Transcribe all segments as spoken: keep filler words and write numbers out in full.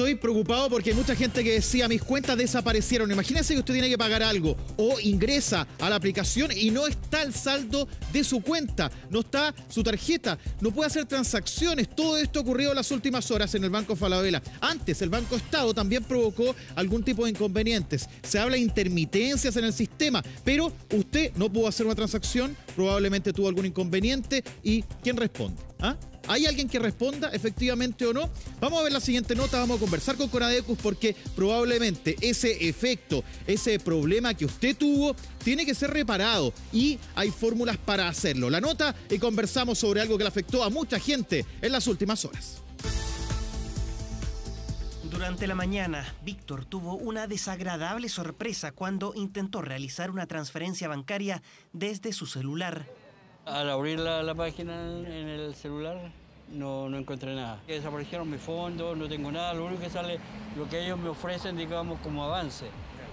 Estoy preocupado porque hay mucha gente que decía, mis cuentas desaparecieron. Imagínense que usted tiene que pagar algo o ingresa a la aplicación y no está el saldo de su cuenta, no está su tarjeta, no puede hacer transacciones. Todo esto ocurrió en las últimas horas en el Banco Falabella. Antes, el Banco Estado también provocó algún tipo de inconvenientes. Se habla de intermitencias en el sistema, pero usted no pudo hacer una transacción, probablemente tuvo algún inconveniente. ¿Y quién responde? ¿Ah? ¿Hay alguien que responda efectivamente o no? Vamos a ver la siguiente nota, vamos a conversar con Conadecus porque probablemente ese efecto, ese problema que usted tuvo, tiene que ser reparado y hay fórmulas para hacerlo. La nota y conversamos sobre algo que le afectó a mucha gente en las últimas horas. Durante la mañana, Víctor tuvo una desagradable sorpresa cuando intentó realizar una transferencia bancaria desde su celular. Al abrir la, la página en el celular no, no encontré nada. Desaparecieron mis fondos, no tengo nada, lo único que sale lo que ellos me ofrecen, digamos, como avance.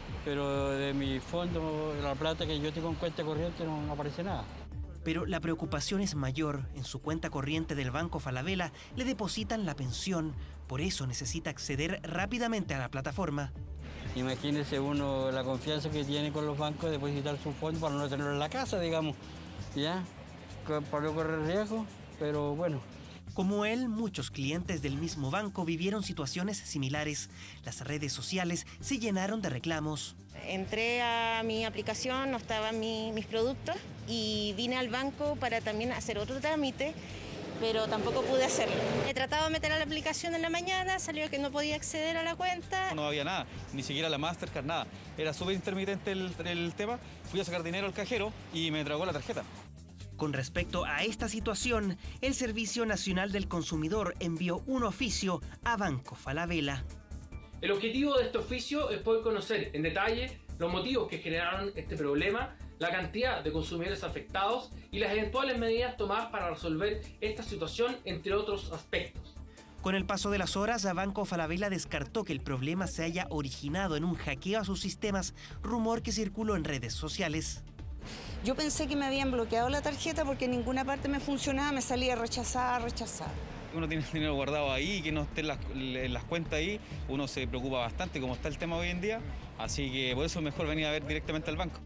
Pero de mi fondo, la plata que yo tengo en cuenta corriente no, no aparece nada. Pero la preocupación es mayor. En su cuenta corriente del Banco Falabella le depositan la pensión. Por eso necesita acceder rápidamente a la plataforma. Imagínese uno la confianza que tiene con los bancos de depositar su fondo para no tenerlo en la casa, digamos. Ya, para no correr riesgo, pero bueno. Como él, muchos clientes del mismo banco vivieron situaciones similares. Las redes sociales se llenaron de reclamos. Entré a mi aplicación, no estaban mi, mis productos y vine al banco para también hacer otro trámite, pero tampoco pude hacerlo. He tratado de meter a la aplicación en la mañana, salió que no podía acceder a la cuenta. No había nada, ni siquiera la Mastercard, nada. Era súper intermitente el, el tema. Fui a sacar dinero al cajero y me tragó la tarjeta. Con respecto a esta situación, el Servicio Nacional del Consumidor envió un oficio a Banco Falabella. El objetivo de este oficio es poder conocer en detalle los motivos que generaron este problema, la cantidad de consumidores afectados y las eventuales medidas tomadas para resolver esta situación, entre otros aspectos. Con el paso de las horas, Banco Falabella descartó que el problema se haya originado en un hackeo a sus sistemas, rumor que circuló en redes sociales. Yo pensé que me habían bloqueado la tarjeta porque en ninguna parte me funcionaba, me salía rechazada, rechazada. Uno tiene el dinero guardado ahí, que no esté en las, en las cuentas ahí, uno se preocupa bastante como está el tema hoy en día, así que por eso es mejor venir a ver directamente al banco.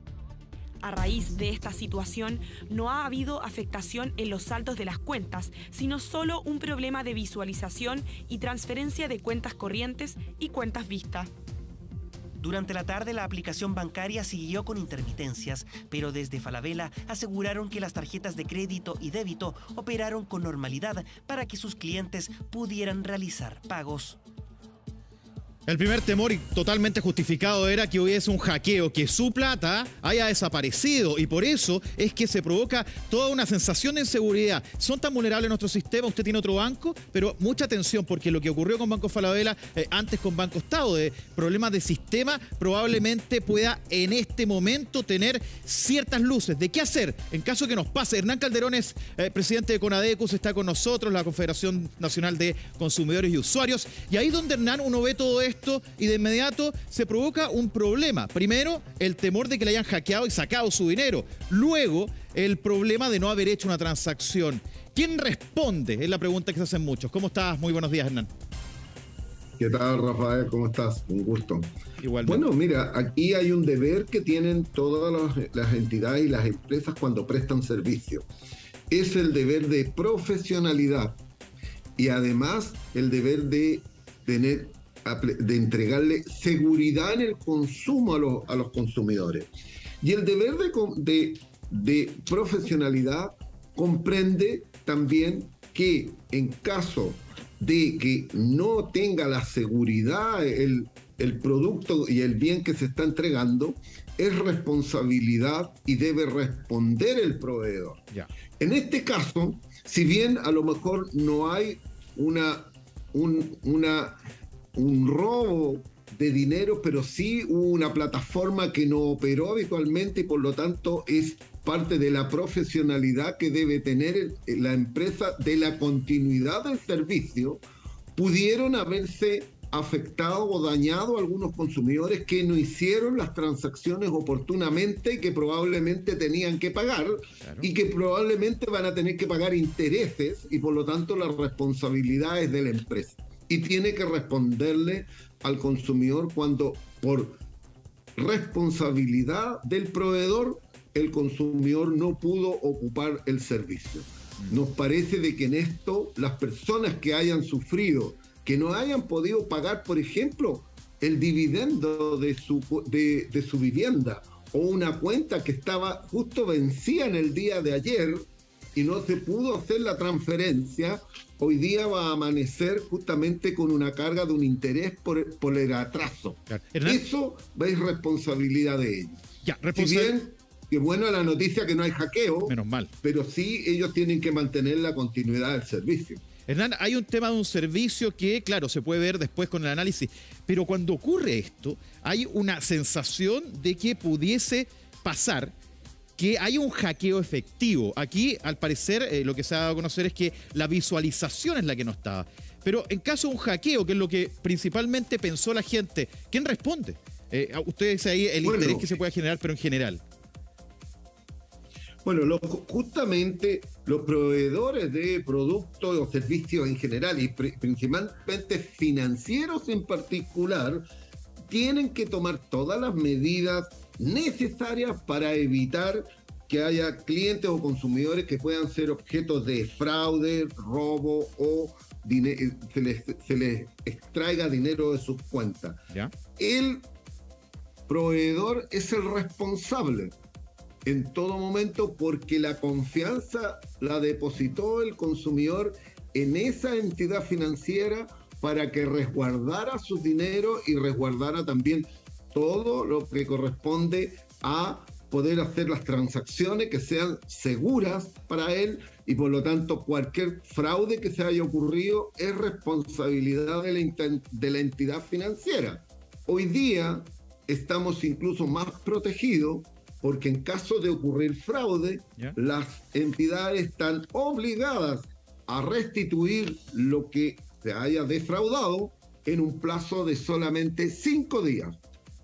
A raíz de esta situación, no ha habido afectación en los saldos de las cuentas, sino solo un problema de visualización y transferencia de cuentas corrientes y cuentas vistas. Durante la tarde, la aplicación bancaria siguió con intermitencias, pero desde Falabella aseguraron que las tarjetas de crédito y débito operaron con normalidad para que sus clientes pudieran realizar pagos. El primer temor, y totalmente justificado, era que hubiese un hackeo, que su plata haya desaparecido, y por eso es que se provoca toda una sensación de inseguridad. Son tan vulnerables nuestro sistema, usted tiene otro banco, pero mucha atención, porque lo que ocurrió con Banco Falabella, eh, antes con Banco Estado, de problemas de sistema, probablemente pueda en este momento tener ciertas luces de qué hacer en caso que nos pase. Hernán Calderón es eh, presidente de Conadecus, está con nosotros, la Confederación Nacional de Consumidores y Usuarios, y ahí donde Hernán uno ve todo esto, Esto, y de inmediato se provoca un problema. Primero, el temor de que le hayan hackeado y sacado su dinero. Luego, el problema de no haber hecho una transacción. ¿Quién responde? Es la pregunta que se hacen muchos. ¿Cómo estás? Muy buenos días, Hernán. ¿Qué tal, Rafael? ¿Cómo estás? Un gusto. Igualmente. Bueno, mira, aquí hay un deber que tienen todas las, las entidades y las empresas cuando prestan servicio. Es el deber de profesionalidad y además el deber de tener de entregarle seguridad en el consumo a los, a los consumidores. Y el deber de, de, de profesionalidad comprende también que en caso de que no tenga la seguridad el, el producto y el bien que se está entregando, es responsabilidad y debe responder el proveedor. Ya. En este caso, si bien a lo mejor no hay una, un, una un robo de dinero, pero sí hubo una plataforma que no operó habitualmente y por lo tanto es parte de la profesionalidad que debe tener la empresa de la continuidad del servicio. Pudieron haberse afectado o dañado a algunos consumidores que no hicieron las transacciones oportunamente y que probablemente tenían que pagar, claro, y que probablemente van a tener que pagar intereses y por lo tanto la responsabilidad es de la empresa. y tiene que responderle al consumidor cuando por responsabilidad del proveedor el consumidor no pudo ocupar el servicio. Nos parece de que en esto las personas que hayan sufrido, que no hayan podido pagar, por ejemplo, el dividendo de su, de, de su vivienda o una cuenta que estaba justo vencida en el día de ayer y no se pudo hacer la transferencia, hoy día va a amanecer justamente con una carga de un interés por, por el atraso. Claro. Eso es responsabilidad de ellos. Ya, responsabil- si bien, que bueno la noticia que no hay hackeo, menos mal, pero sí ellos tienen que mantener la continuidad del servicio. Hernán, hay un tema de un servicio que, claro, se puede ver después con el análisis, pero cuando ocurre esto, hay una sensación de que pudiese pasar que hay un hackeo efectivo. Aquí, al parecer, eh, lo que se ha dado a conocer es que la visualización es la que no estaba. Pero en caso de un hackeo, que es lo que principalmente pensó la gente, ¿quién responde? Eh, ustedes ahí el bueno, interés que se puede generar, pero en general. Bueno, lo, justamente los proveedores de productos o servicios en general y pr- principalmente financieros en particular tienen que tomar todas las medidas necesarias para evitar que haya clientes o consumidores que puedan ser objetos de fraude, robo o dine- se, les, se les extraiga dinero de sus cuentas. ¿Ya? El proveedor es el responsable en todo momento porque la confianza la depositó el consumidor en esa entidad financiera para que resguardara su dinero y resguardara también todo lo que corresponde a poder hacer las transacciones que sean seguras para él y por lo tanto cualquier fraude que se haya ocurrido es responsabilidad de la, de la entidad financiera. Hoy día estamos incluso más protegidos porque en caso de ocurrir fraude, yeah. las entidades están obligadas a restituir lo que se haya defraudado en un plazo de solamente cinco días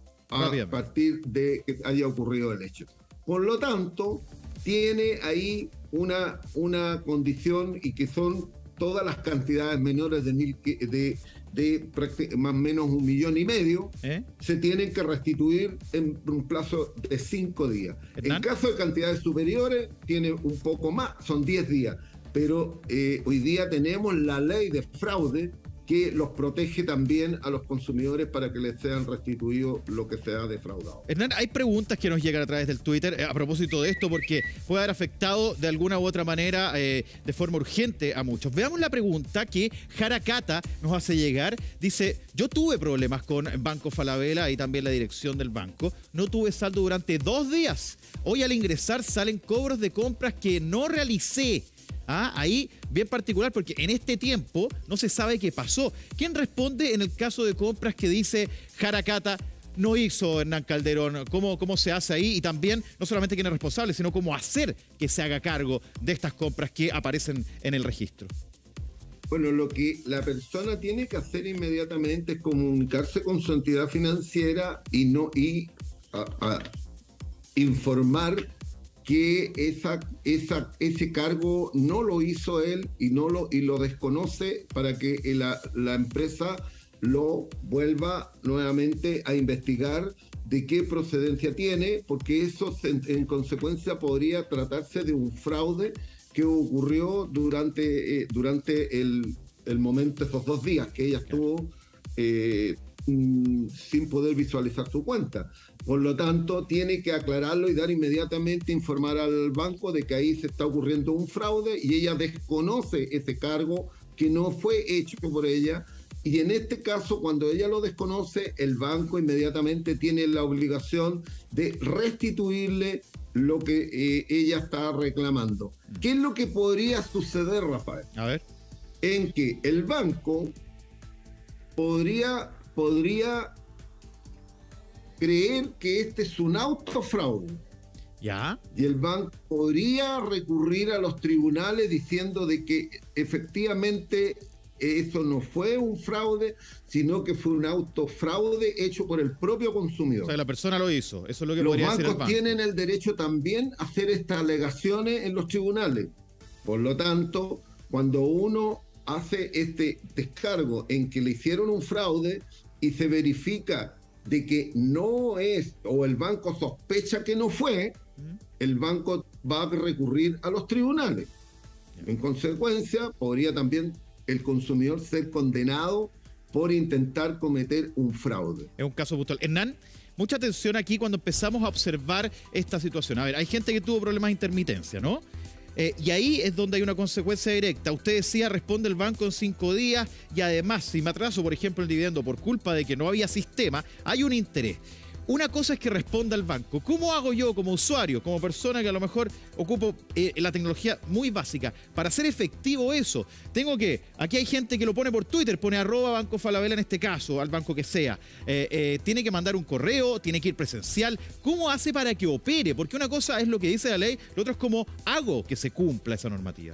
a ah, partir de que haya ocurrido el hecho. Por lo tanto, tiene ahí una, una condición y que son todas las cantidades menores de mil de de más o menos un millón y medio, ¿Eh? se tienen que restituir en un plazo de cinco días. ¿Hernán? En caso de cantidades superiores, tiene un poco más, son diez días. Pero eh, hoy día tenemos la ley de fraude que los protege también a los consumidores para que les sean restituidos lo que se ha defraudado. Hernán, hay preguntas que nos llegan a través del Twitter eh, a propósito de esto, porque puede haber afectado de alguna u otra manera eh, de forma urgente a muchos. Veamos la pregunta que Jarakata nos hace llegar. Dice, yo tuve problemas con Banco Falabella y también la dirección del banco. No tuve saldo durante dos días. Hoy al ingresar salen cobros de compras que no realicé. Ah, ahí bien particular porque en este tiempo no se sabe qué pasó. ¿Quién responde en el caso de compras que dice Jarakata no hizo Hernán Calderón? ¿Cómo, cómo se hace ahí? Y también no solamente quién es responsable, sino cómo hacer que se haga cargo de estas compras que aparecen en el registro. Bueno, lo que la persona tiene que hacer inmediatamente es comunicarse con su entidad financiera y, no, y a, a informar que esa, esa, ese cargo no lo hizo él y, no lo, y lo desconoce para que la, la empresa lo vuelva nuevamente a investigar de qué procedencia tiene, porque eso en, en consecuencia podría tratarse de un fraude que ocurrió durante, eh, durante el, el momento, esos dos días que ella estuvo eh, sin poder visualizar su cuenta. Por lo tanto, tiene que aclararlo y dar inmediatamente, informar al banco de que ahí se está ocurriendo un fraude y ella desconoce ese cargo que no fue hecho por ella. Y en este caso, cuando ella lo desconoce, el banco inmediatamente tiene la obligación de restituirle lo que eh, ella está reclamando. ¿Qué es lo que podría suceder, Rafael? A ver. En que el banco podría... podría creer que este es un autofraude. ¿Ya? Y el banco podría recurrir a los tribunales diciendo de que efectivamente eso no fue un fraude, sino que fue un autofraude hecho por el propio consumidor. O sea, la persona lo hizo. Eso es lo que los podría decir el banco. Los bancos tienen el derecho también a hacer estas alegaciones en los tribunales. Por lo tanto, cuando uno hace este descargo en que le hicieron un fraude y se verifica de que no es, o el banco sospecha que no fue, el banco va a recurrir a los tribunales. En consecuencia, podría también el consumidor ser condenado por intentar cometer un fraude. Es un caso puntual. Hernán, mucha atención aquí cuando empezamos a observar esta situación. A ver, hay gente que tuvo problemas de intermitencia, ¿no? Eh, y ahí es donde hay una consecuencia directa. Usted decía, responde el banco en cinco días y además, si me atraso, por ejemplo, el dividendo por culpa de que no había sistema, hay un interés. Una cosa es que responda el banco. ¿Cómo hago yo como usuario, como persona que a lo mejor ocupo eh, la tecnología muy básica, para hacer efectivo eso? Tengo que, aquí hay gente que lo pone por Twitter, pone arroba Banco Falabella en este caso, al banco que sea. Eh, eh, tiene que mandar un correo, tiene que ir presencial. ¿Cómo hace para que opere? Porque una cosa es lo que dice la ley, lo otro es cómo hago que se cumpla esa normativa.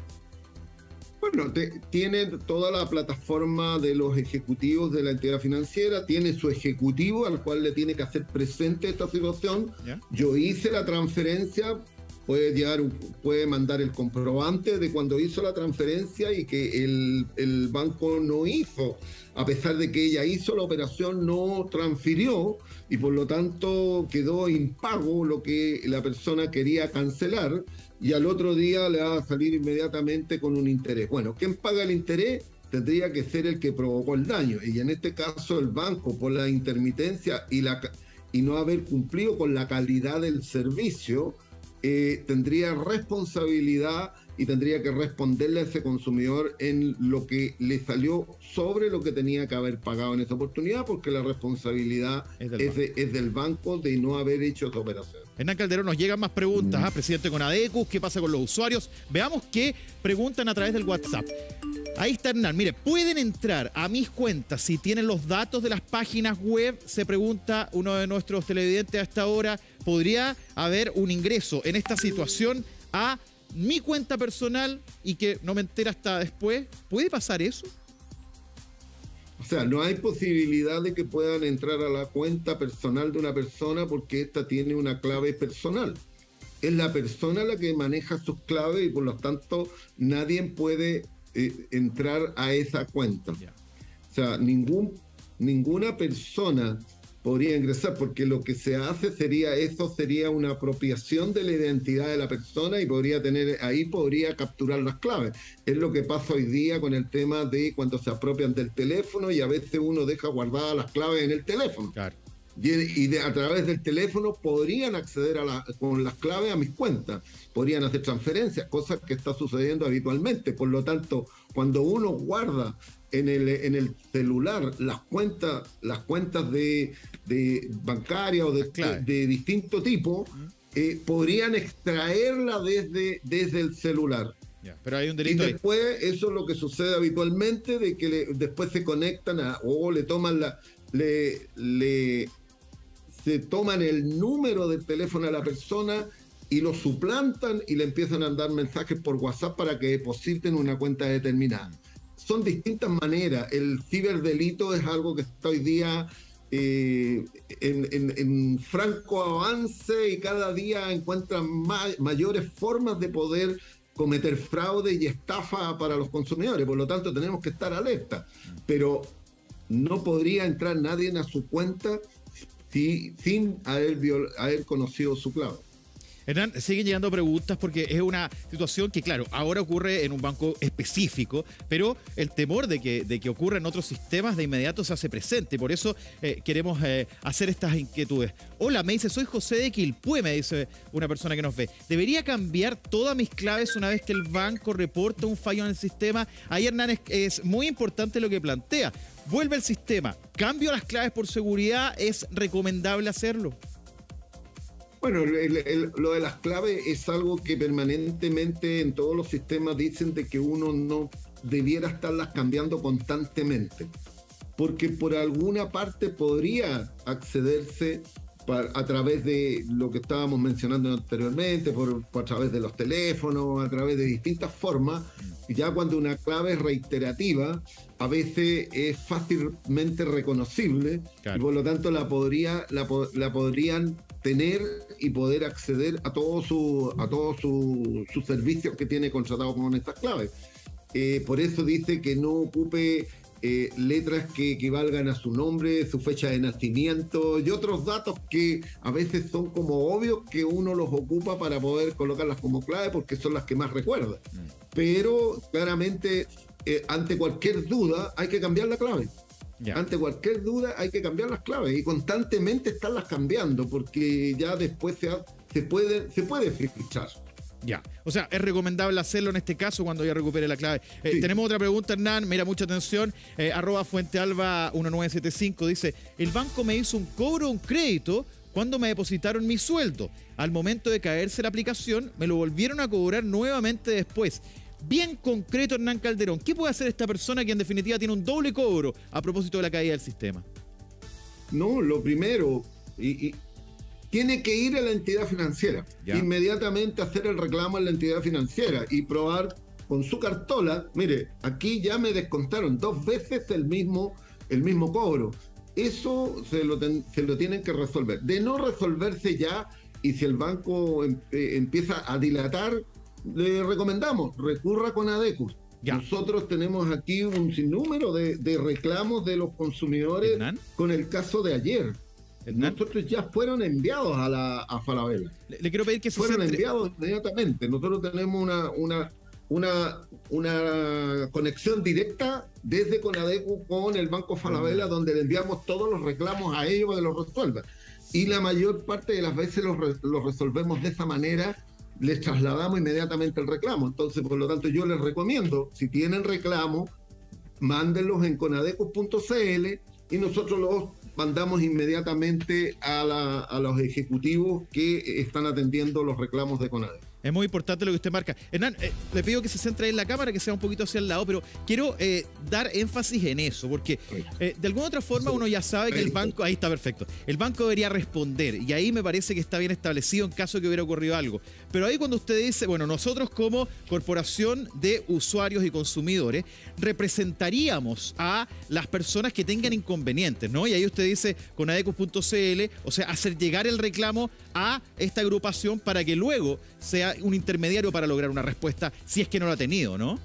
Bueno, te, tiene toda la plataforma de los ejecutivos de la entidad financiera, tiene su ejecutivo al cual le tiene que hacer presente esta situación. ¿Ya? Yo hice la transferencia, puede, llegar, puede mandar el comprobante de cuando hizo la transferencia y que el, el banco no hizo, a pesar de que ella hizo la operación, no transfirió y por lo tanto quedó impago lo que la persona quería cancelar. Y al otro día le va a salir inmediatamente con un interés. Bueno, ¿quién paga el interés? Tendría que ser el que provocó el daño. Y en este caso el banco, por la intermitencia y, la, y no haber cumplido con la calidad del servicio, eh, tendría responsabilidad y tendría que responderle a ese consumidor en lo que le salió sobre lo que tenía que haber pagado en esa oportunidad, porque la responsabilidad es del, es de, es del banco de no haber hecho esa operación. Hernán Calderón, nos llegan más preguntas, ¿eh? Presidente Conadecus, ¿qué pasa con los usuarios? Veamos qué preguntan a través del WhatsApp. Ahí está Hernán, mire, ¿pueden entrar a mis cuentas si tienen los datos de las páginas web? Se pregunta uno de nuestros televidentes a esta hora. ¿Podría haber un ingreso en esta situación a mi cuenta personal y que no me entera hasta después? ¿Puede pasar eso? O sea, no hay posibilidad de que puedan entrar a la cuenta personal de una persona porque esta tiene una clave personal. Es la persona la que maneja sus claves y por lo tanto nadie puede eh, entrar a esa cuenta. Yeah. O sea, ningún, ninguna persona podría ingresar, porque lo que se hace sería, eso sería una apropiación de la identidad de la persona y podría tener, ahí podría capturar las claves. Es lo que pasa hoy día con el tema de cuando se apropian del teléfono y a veces uno deja guardadas las claves en el teléfono. Claro. Y, y de, a través del teléfono podrían acceder a la, con las claves a mis cuentas, podrían hacer transferencias, cosas que está sucediendo habitualmente. Por lo tanto, cuando uno guarda en el, en el celular las cuentas, las cuentas de, de bancarias o de, de, de distinto tipo, eh, podrían extraerla desde, desde el celular. Yeah, pero hay un delito y después ahí. Eso es lo que sucede habitualmente, de que le, después se conectan a, o le toman la le, le se toman el número del teléfono a la persona y lo suplantan y le empiezan a dar mensajes por WhatsApp para que depositen una cuenta determinada. Son distintas maneras. El ciberdelito es algo que está hoy día eh, en, en, en franco avance y cada día encuentran ma mayores formas de poder cometer fraude y estafa para los consumidores. Por lo tanto, tenemos que estar alerta. Pero no podría entrar nadie a su cuenta si, sin haber, haber conocido su clave. Hernán, siguen llegando preguntas porque es una situación que, claro, ahora ocurre en un banco específico, pero el temor de que, de que ocurra en otros sistemas de inmediato se hace presente. Por eso eh, queremos eh, hacer estas inquietudes. Hola, me dice, soy José de Quilpué, me dice una persona que nos ve. ¿Debería cambiar todas mis claves una vez que el banco reporta un fallo en el sistema? Ahí, Hernán, es, es muy importante lo que plantea. Vuelve el sistema, cambio las claves por seguridad, ¿es recomendable hacerlo? Bueno, el, el, lo de las claves es algo que permanentemente en todos los sistemas dicen de que uno no debiera estarlas cambiando constantemente, porque por alguna parte podría accederse para, a través de lo que estábamos mencionando anteriormente, por, por a través de los teléfonos, a través de distintas formas. Ya cuando una clave es reiterativa, a veces es fácilmente reconocible, claro. Y por lo tanto la, podría, la, la podrían tener y poder acceder a todos su, a todos su, sus servicios que tiene contratados con estas claves. eh, por eso dice que no ocupe eh, letras que equivalgan a su nombre, su fecha de nacimiento y otros datos que a veces son como obvios que uno los ocupa para poder colocarlas como clave porque son las que más recuerda. Mm. Pero claramente eh, ante cualquier duda hay que cambiar la clave. Yeah. Ante cualquier duda hay que cambiar las claves y constantemente estarlas cambiando porque ya después se, ha, se puede se puede filtrar. Ya, o sea, es recomendable hacerlo en este caso cuando ya recupere la clave. Eh, sí. Tenemos otra pregunta, Hernán, mira, mucha atención. Eh, arroba Fuentealba uno nueve siete cinco dice, el banco me hizo un cobro, un crédito cuando me depositaron mi sueldo. Al momento de caerse la aplicación, me lo volvieron a cobrar nuevamente después. Bien concreto, Hernán Calderón, ¿qué puede hacer esta persona que en definitiva tiene un doble cobro a propósito de la caída del sistema? No, lo primero, y, y, tiene que ir a la entidad financiera, ya. Inmediatamente hacer el reclamo en la entidad financiera y probar con su cartola, mire, aquí ya me descontaron dos veces el mismo, el mismo cobro. Eso se lo, ten, se lo tienen que resolver. De no resolverse ya, y si el banco em, eh, empieza a dilatar, le recomendamos, recurra con Adecus. Ya. Nosotros tenemos aquí un sinnúmero de, de reclamos de los consumidores. ¿Hernán? Con el caso de ayer. ¿Hernán? Nosotros ya fueron enviados a la a Falabella. Le, le quiero pedir que se fueron centre... enviados inmediatamente. Nosotros tenemos una, una, una, una conexión directa desde Conadecus con el Banco Falabella, uh-huh. donde le enviamos todos los reclamos a ellos para que los resuelvan. Y la mayor parte de las veces los, re, los resolvemos de esa manera, les trasladamos inmediatamente el reclamo. Entonces, por lo tanto, yo les recomiendo, si tienen reclamo, mándenlos en conadecus punto c l y nosotros los mandamos inmediatamente a, la, a los ejecutivos que están atendiendo los reclamos de Conadecus. Es muy importante lo que usted marca. Hernán, eh, le pido que se centre en la cámara, que sea un poquito hacia el lado, pero quiero eh, dar énfasis en eso, porque eh, de alguna otra forma uno ya sabe que el banco, ahí está perfecto, el banco debería responder, y ahí me parece que está bien establecido en caso de que hubiera ocurrido algo. Pero ahí cuando usted dice, bueno, nosotros como corporación de usuarios y consumidores representaríamos a las personas que tengan inconvenientes, ¿no? Y ahí usted dice conadecus punto c l, o sea, hacer llegar el reclamo a esta agrupación para que luego sea un intermediario para lograr una respuesta, si es que no lo ha tenido, ¿no?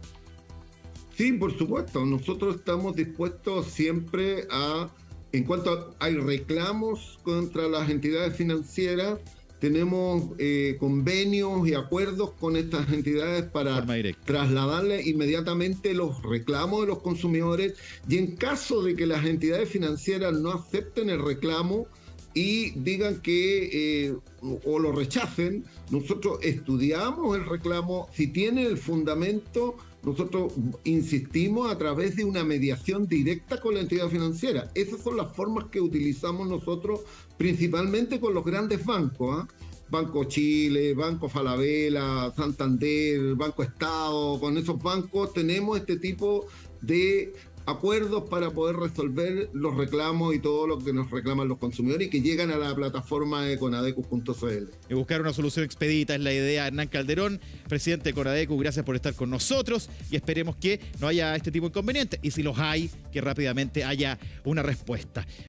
Sí, por supuesto. Nosotros estamos dispuestos siempre a, en cuanto a, hay reclamos contra las entidades financieras, tenemos eh, convenios y acuerdos con estas entidades para trasladarle inmediatamente los reclamos de los consumidores, y en caso de que las entidades financieras no acepten el reclamo y digan que eh, o lo rechacen, nosotros estudiamos el reclamo. Si tiene el fundamento, nosotros insistimos a través de una mediación directa con la entidad financiera. Esas son las formas que utilizamos nosotros principalmente con los grandes bancos, ¿eh? Banco Chile, Banco Falabella, Santander, Banco Estado. Con esos bancos tenemos este tipo de acuerdos para poder resolver los reclamos y todo lo que nos reclaman los consumidores y que llegan a la plataforma de conadecus punto c l. Y buscar una solución expedita es la idea. Hernán Calderón, presidente de Conadecus, gracias por estar con nosotros y esperemos que no haya este tipo de inconvenientes, y si los hay, que rápidamente haya una respuesta.